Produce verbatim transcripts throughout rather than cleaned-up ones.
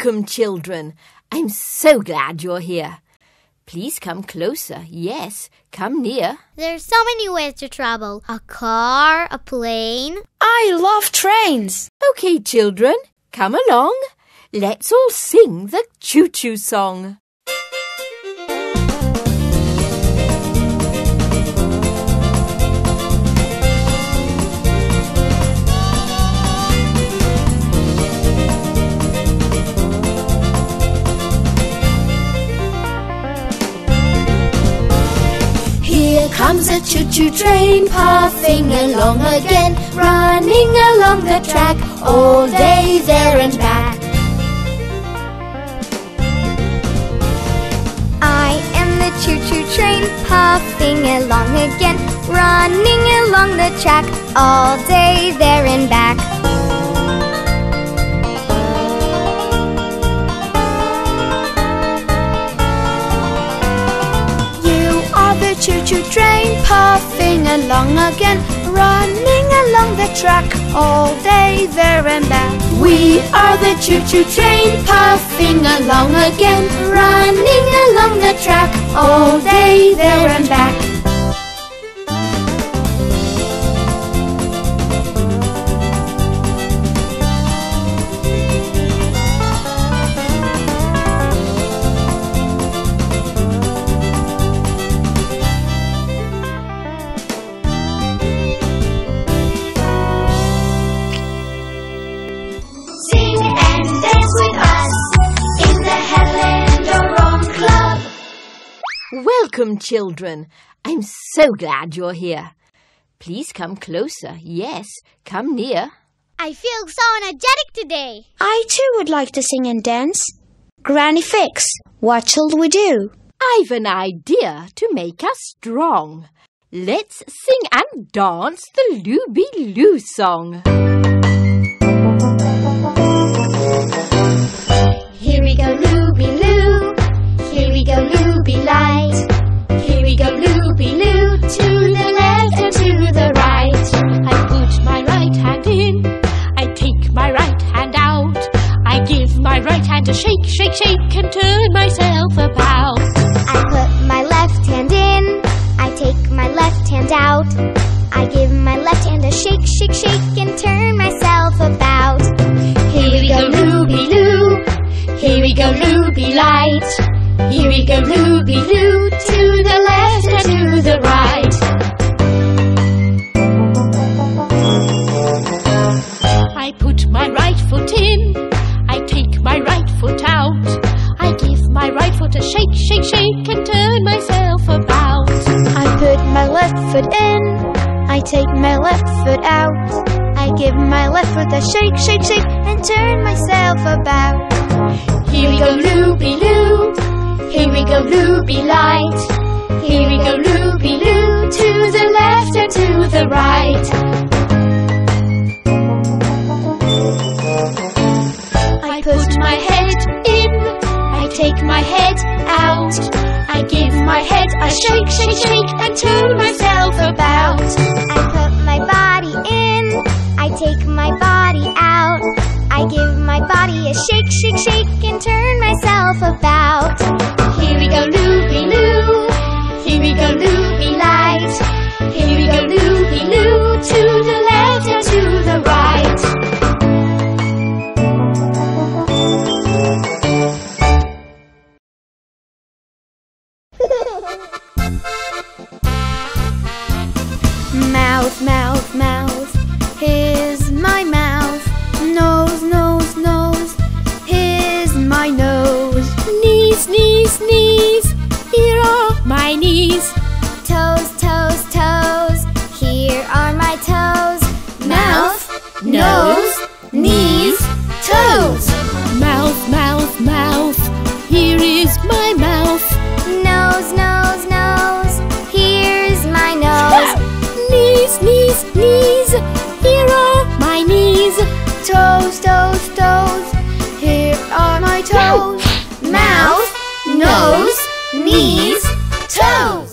Welcome, children. I'm so glad you're here. Please come closer. Yes, come near. There's so many ways to travel. A car, a plane. I love trains. Okay, children, come along. Let's all sing the Choo Choo song. Here comes a choo-choo train, puffing along again, running along the track, all day there and back. I am the choo-choo train, puffing along again, running along the track, all day there and back. Choo-choo train, puffing along again, running along the track, all day there and back. We are the choo-choo train, puffing along again, running along the track, all day there and back. Welcome, children. I'm so glad you're here. Please come closer. Yes, come near. I feel so energetic today. I too would like to sing and dance. Granny Fix, what shall we do? I've an idea to make us strong. Let's sing and dance the Looby-Loo song. Here we go, Looby-Loo. Here we go, Looby-Light. Here we go, Looby-Loo, to the left and to the right. I put my right hand in, I take my right hand out. I give my right hand a shake, shake, shake, and turn myself about. I put my left hand in, I take my left hand out. I give my left hand a shake, shake, shake, and turn myself about. Here we go, Looby-Loo. Here we go, Looby-Light. Here we go, Looby-Loo, to the left and to the right. I put my right foot in, I take my right foot out. I give my right foot a shake, shake, shake, and turn myself about. I put my left foot in, I take my left foot out. I give my left foot a shake, shake, shake, and turn myself about. Here we go, Looby-Loo. Here we go, Looby-Light. Here we go, Looby-Loo, to the left and to the right. I put my head in, I take my head out. I give my head a shake, shake, shake, and turn myself about. I put my body in, I take my body out. I give my body a shake, shake, shake, and turn myself about. Here we go, Looby-Loo. Here we go, Looby-Light. Here we go, Looby-Loo, to the left and to the right. Mouth, mouth, mouth, here's my mouth. Nose, nose, nose, here's my nose. Knees, knees, knees, here are my knees. Toes, toes, toes, here are my toes. Mouth, nose, knees, toes. Mouth, mouth, mouth, here is my mouth. Nose, nose, nose, here's my nose. Knees, knees, knees, here are my knees. Toes, toes, toes, here are my toes. Mouth, nose, knees, toes.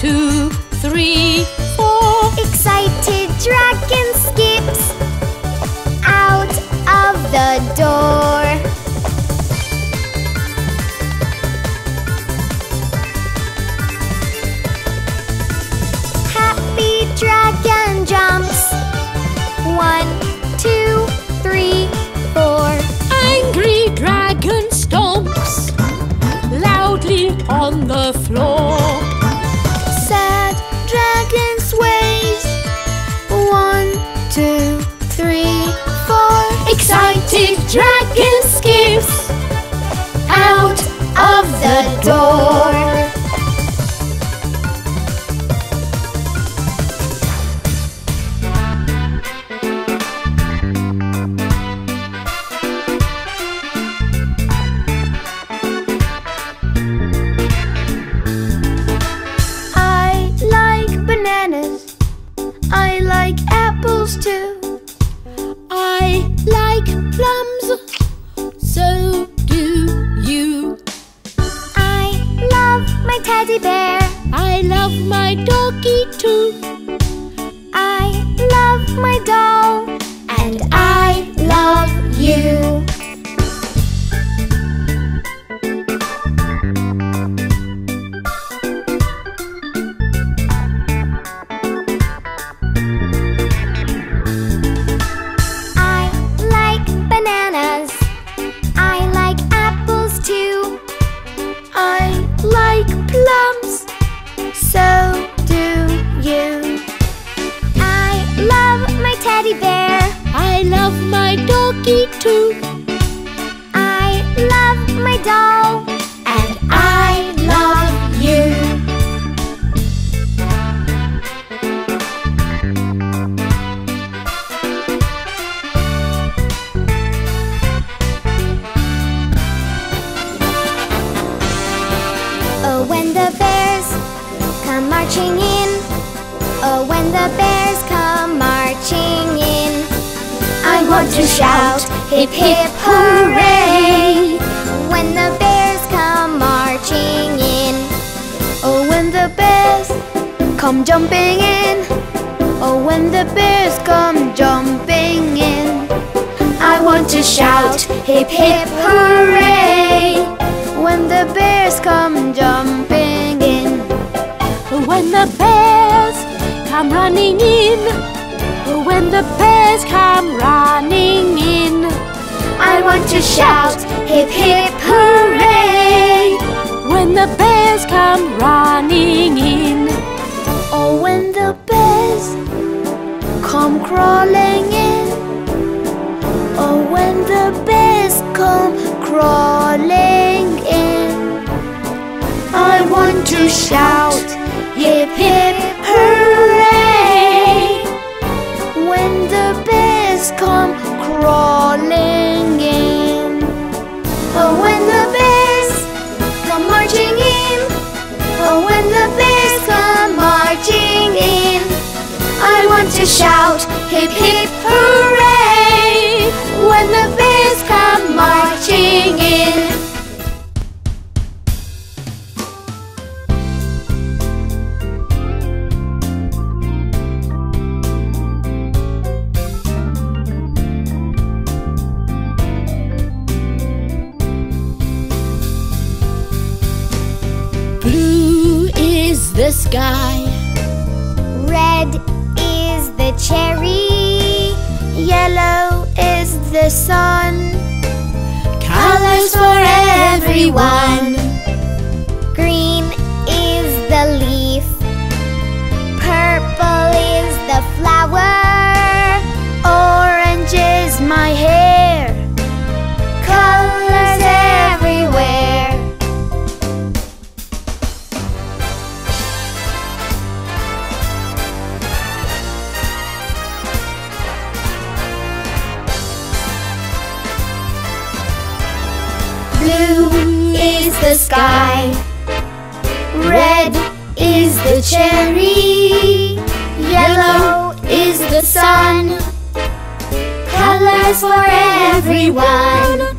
two, three, four. Excited dragon skips out of the door. Happy dragon jumps. One, two, three, four. Angry dragon stomps loudly on the floor. Sad dragon sways. One, two, three, four. Excited dragon skips Out of the door. I like bananas. I like apples too. I like plums, so do you. I love my teddy bear. I love my doggy too. I love my doll. And I love you. I like bananas. I like apples too. I like plums, so do you. I love my teddy bear. I love my doggy too. I love my doll. And I love you. Oh, when the bears come marching in. Oh, when the bears come marching in. I want to shout, hip hip hooray, when the bears come marching in. Oh, when the bears come jumping in. Oh, when the bears come jumping in. I want to shout, hip hip hooray, When the bears come jumping in. When the bears come running in. When the bears come running in. I want to shout, hip hip hooray, When the bears come running in. Oh, when the bears come crawling in. Oh, when the bears come crawling in. I want to shout, hip hip hooray, When the bears come crawling in. oh when the bears come marching in. Oh, when the bears come marching in. I want to shout, hip hip hooray, when the bears come marching in. Blue is the sky. Red is the cherry. Yellow is the sun. Colors for everyone. Green is the leaf. Purple is the flower. Orange is my hair. Colors everywhere. Blue is the sky. Red is the cherry. Yellow is the sun. Colors for everyone.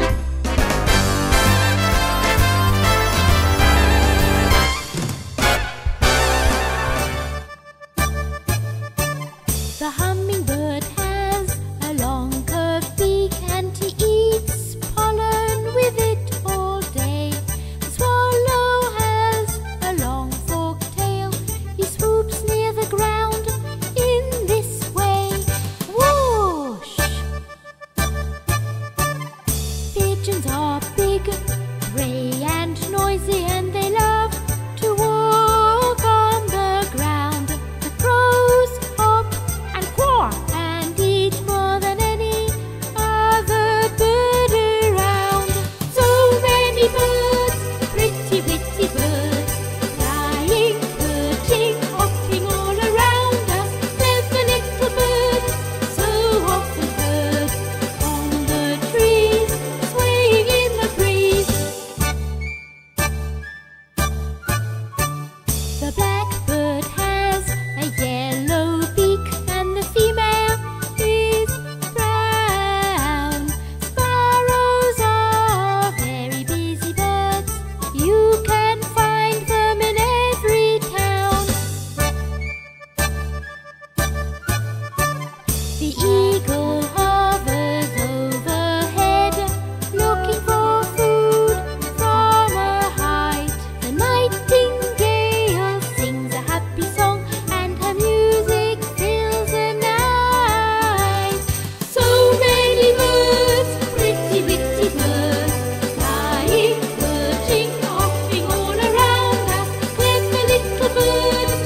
birds